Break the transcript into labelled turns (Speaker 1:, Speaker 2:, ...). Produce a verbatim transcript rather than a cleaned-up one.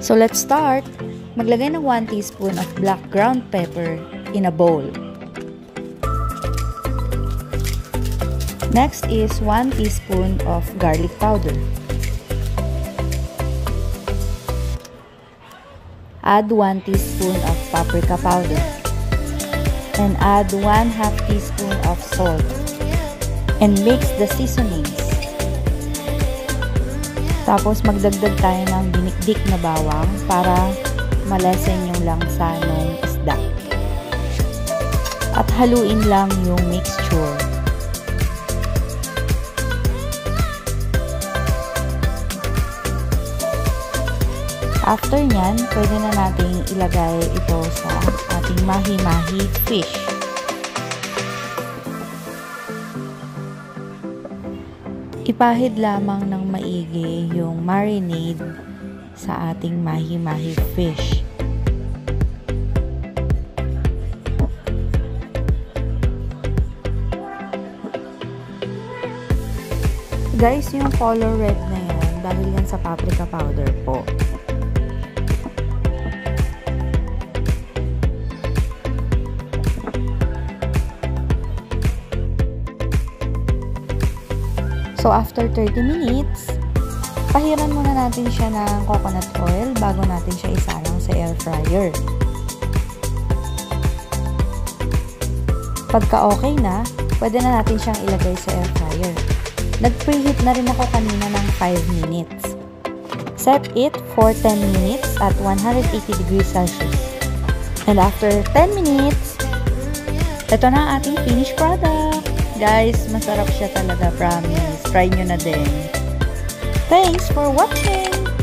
Speaker 1: So let's start. Maglagay ng one teaspoon of black ground pepper in a bowl. Next is one teaspoon of garlic powder. Add one teaspoon of paprika powder. And add one half teaspoon of salt. And mix the seasonings. Tapos magdagdag tayo ng dinikdik na bawang para malesen yung langsa ng isda. At haluin lang yung mixture. After nyan, pwede na natin ilagay ito sa ating mahi-mahi fish. Ipahid lamang ng maigi yung marinade sa ating mahi-mahi fish. Guys, yung color red na yan, dahil yan sa paprika powder po. So, after thirty minutes, pahiran muna natin siya ng coconut oil bago natin siya isalang sa air fryer. Pagka okay na, pwede na natin siyang ilagay sa air fryer. Nag-preheat na rin ako kanina ng five minutes. Set it for ten minutes at one hundred eighty degrees Celsius. And after ten minutes, ito na ang ating finished product. Guys, masarap siya talaga, promise. Try nyo na din. Thanks for watching!